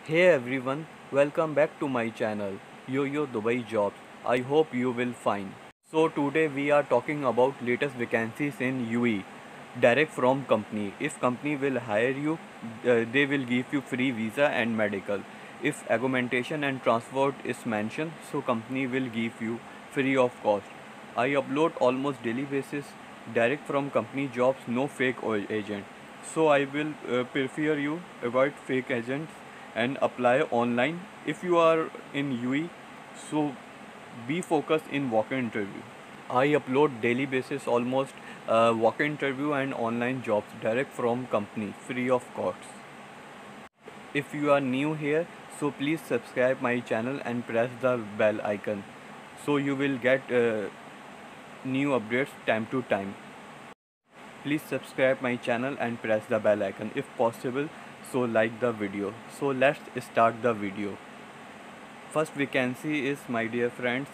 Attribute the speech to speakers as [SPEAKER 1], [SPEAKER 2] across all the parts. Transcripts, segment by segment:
[SPEAKER 1] Hey everyone, welcome back to my channel Yo Dubai Jobs. I hope you will fine. So today we are talking about latest vacancies in UAE direct from company. If company will hire you, they will give you free visa and medical. If augmentation and transport is mentioned, so company will give you free of cost. I upload almost daily basis direct from company jobs, no fake agent. So I will prefer you avoid fake agents and apply online. If you are in UE, so be focused in walk-in interview. I upload daily basis almost walk-in interview and online jobs direct from company free of cost. If you are new here, so please subscribe my channel and press the bell icon so you will get new updates time to time. Please subscribe my channel and press the bell icon if possible, so like the video. So let's start the video. First vacancy is, my dear friends,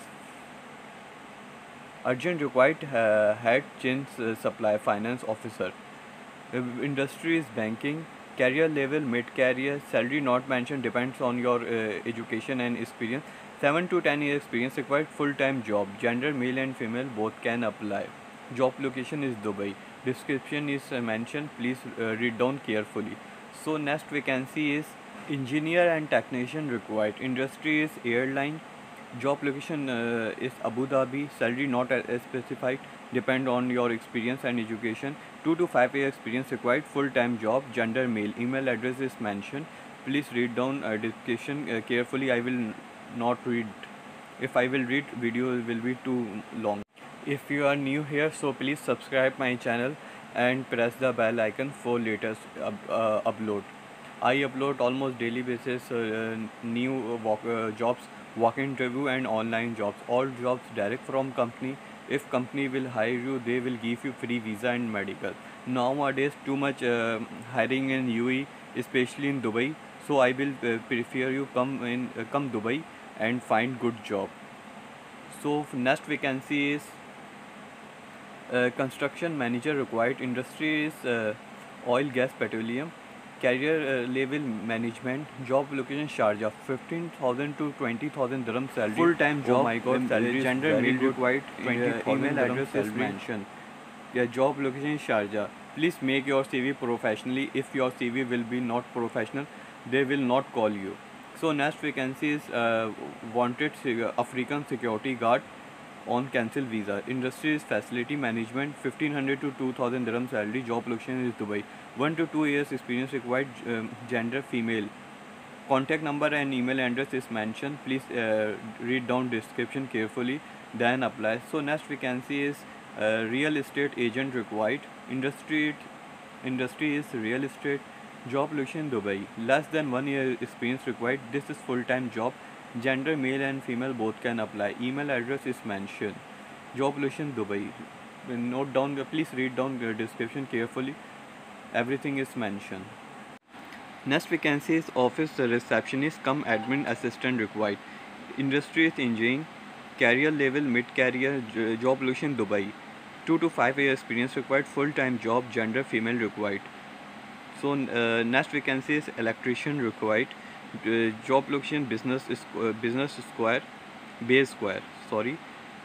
[SPEAKER 1] urgent required head chain supply finance officer. Industry is banking. Career level mid career. Salary not mentioned, depends on your education and experience. 7 to 10 year experience required. Full time job. Gender male and female both can apply. Job location is Dubai. Description is mentioned. Please read down carefully. So next vacancy is engineer and technician required. Industry is airline. Job location is Abu Dhabi. Salary not specified. Depend on your experience and education. 2 to 5 year experience required. Full time job. Gender male. Email address is mentioned. Please read down description carefully. I will not read. If I will read, video will be too long. If you are new here, so please subscribe my channel and press the bell icon for latest upload. I upload almost daily basis new jobs, walk-in interview and online jobs. All jobs direct from company. If company will hire you, they will give you free visa and medical. Nowadays, too much hiring in UAE, especially in Dubai. So I will prefer you come Dubai and find good job. So next vacancy is construction manager required. Industry is oil, gas, petroleum. Career level management. Job location Sharjah. 15,000 to 20,000 dirham salary. Full time job. Oh my God, salary. Gender male required. 20,000 email address is mentioned. Yeah, job location is Sharjah. Please make your CV professionally. If your CV will be not professional, they will not call you. So next vacancy is wanted African security guard on cancel visa. Industry is facility management. 1500 to 2000 dirham salary. Job location is Dubai. 1 to 2 years experience required. Gender female. Contact number and email address is mentioned. Please read down description carefully, then apply. So next vacancy is real estate agent required. Industry is real estate. Job location Dubai. Less than 1 year experience required. This is full time job. Gender male and female both can apply. Email address is mentioned. Job location Dubai. Note down. Please read down the description carefully. Everything is mentioned. Next vacancy is office receptionist cum admin assistant required. Industry is engineering. Career level mid career. Job location Dubai. 2 to 5 year experience required. Full time job. Gender female required. So next vacancy is electrician required. Job location business square, Bay Square. Sorry,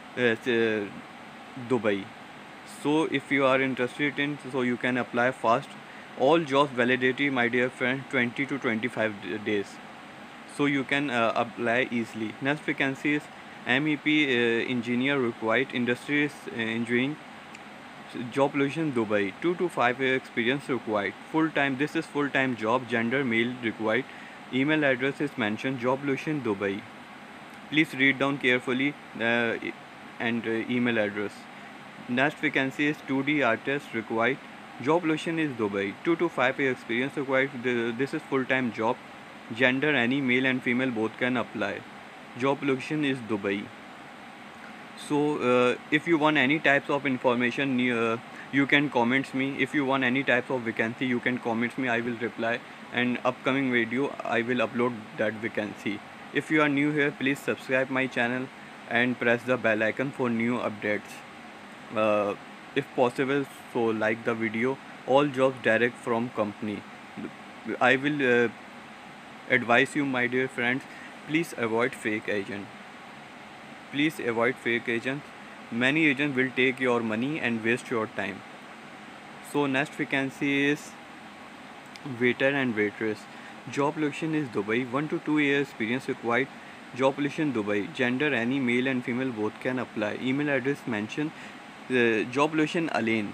[SPEAKER 1] Dubai. So if you are interested in, so you can apply fast. All jobs validity, my dear friend, 20 to 25 days. So you can apply easily. Next vacancy is MEP engineer required. Industry is engineering. Job location Dubai. 2 to 5 year experience required. Full time. This is full time job. Gender male required. Email address is mentioned. Job location Dubai. Please read down carefully and email address. Next vacancy is 2D artist required. Job location is Dubai. 2 to 5 year experience required. This is full time job. Gender any male and female both can apply. Job location is Dubai. So if you want any types of information, you can comments me. If you want any types of vacancy, you can comments me. I will reply, and upcoming video I will upload that vacancy. If you are new here, please subscribe my channel and press the bell icon for new updates. If possible, so like the video. All jobs direct from company. I will advise you, my dear friends, please avoid fake agents. Please avoid fake agents. Many agents will take your money and waste your time. So next vacancy is waiter and waitress. Job location is Dubai. 1 to 2 years experience required. Job location Dubai. Gender any male and female both can apply. Email address mentioned. Job location Alain.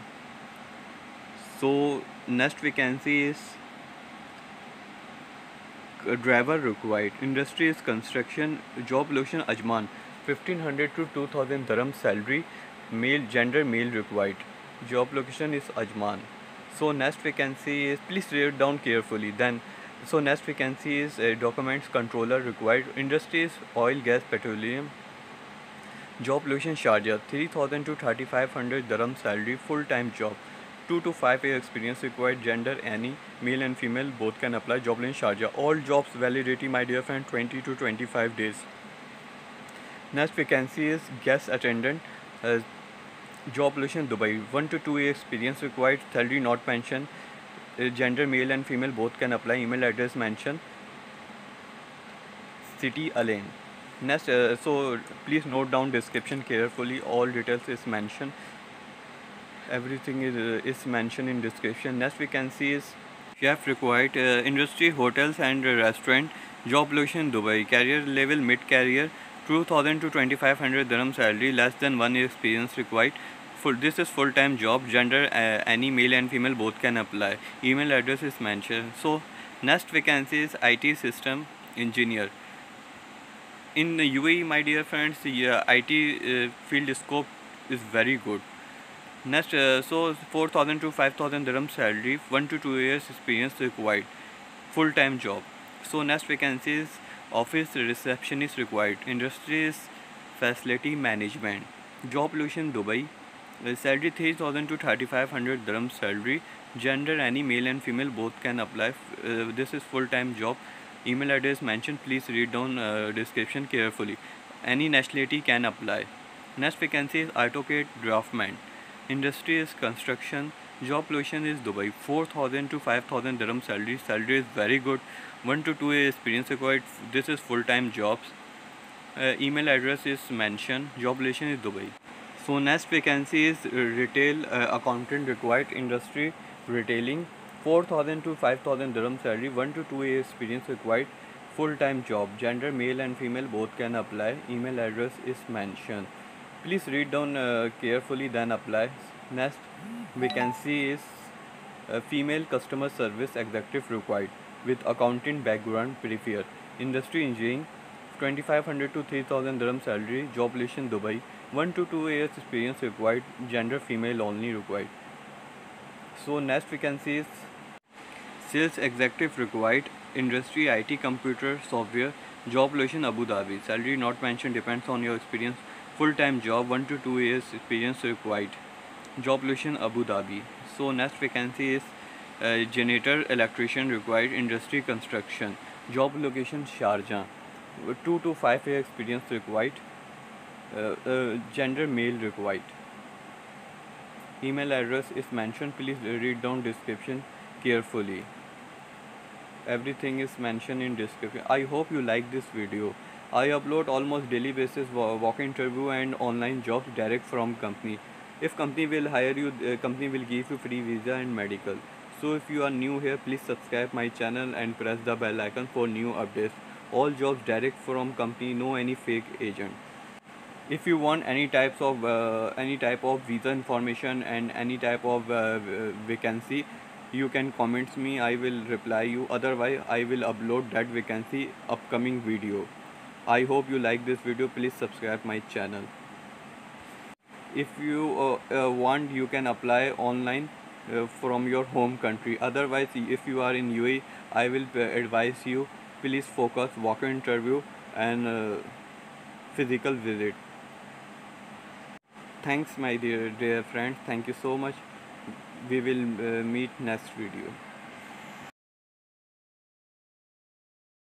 [SPEAKER 1] So next vacancy is driver required. Industry is construction. Job location Ajman. 1500 to 2000 dirham salary. Male gender male required. Job location is Ajman. So next vacancy is, please read it down carefully. Then so next vacancy is documents controller required. Industry is oil, gas, petroleum. Job location Sharjah. 3000 to 3500 dirham salary. Full time job. 2 to 5 year experience required. Gender any male and female both can apply. Job location Sharjah. All jobs validity, my dear friend, 20 to 25 days. Next vacancy is guest attendant. Job location Dubai. 1 to 2 year experience required. Salary not mentioned. Gender male and female both can apply. Email address mentioned. City Alain. Next, so please note down description carefully. All details is mentioned. Everything is mentioned in description. Next vacancy is chef required. Industry hotels and restaurant. Job location Dubai. Career level mid career. 2000 to 2500 dirham salary. Less than 1 year experience required. This is full time job. Gender any male and female both can apply. Email address is mentioned. So next vacancy is IT system engineer. In UAE, my dear friends, the IT field scope is very good. Next, so 4000 to 5000 dirham salary, 1 to 2 years experience required, full time job. So next vacancy is office receptionist required. Industry is facility management. Job location Dubai. Salary 3000 to 3500 dirham salary. Gender any male and female both can apply. This is full time job. Email address mentioned. Please read down description carefully. Any nationality can apply. Next vacancy is AutoCAD draftsman. Industry is construction. Job location is Dubai. 4000 to 5000 dirham salary. Salary is very good. 1 to 2 year experience required. This is full time jobs. Email address is mentioned. Job location is Dubai. So next vacancy is retail accountant required. Industry retailing. 4000 to 5000 dirham salary. 1 to 2 year experience required. Full time job. Gender male and female both can apply. Email address is mentioned. Please read down carefully, then apply. Next vacancy is female customer service executive required with accounting background preferred. Industry engineering. 2500 to 3000 dirham salary. Job location Dubai. 1 to 2 years experience required. Gender female only required. So next vacancy is sales executive required. Industry IT computer software. Job location Abu Dhabi. Salary not mentioned, depends on your experience. Full time job. 1 to 2 years experience required. Job location Abu Dhabi. So next vacancy is janitor electrician required. Industry construction. Job location Sharjah. 2 to 5 year experience required. Gender male required. Email address is mentioned. Please read down description carefully. Everything is mentioned in description. I hope you like this video. I upload almost daily basis walk-in interview and online jobs direct from company. If company will hire you, company will give you free visa and medical. So if you are new here, please subscribe my channel and press the bell icon for new updates. All jobs direct from company, no any fake agent. If you want any type of visa information and any type of vacancy, you can comment me. I will reply you. Otherwise, I will upload that vacancy upcoming video. I hope you like this video. Please subscribe my channel. If you want, you can apply online from your home country. Otherwise, if you are in UAE, I will advise you, please focus walk-in interview and physical visit. Thanks, my dear friends. Thank you so much. We will meet next video.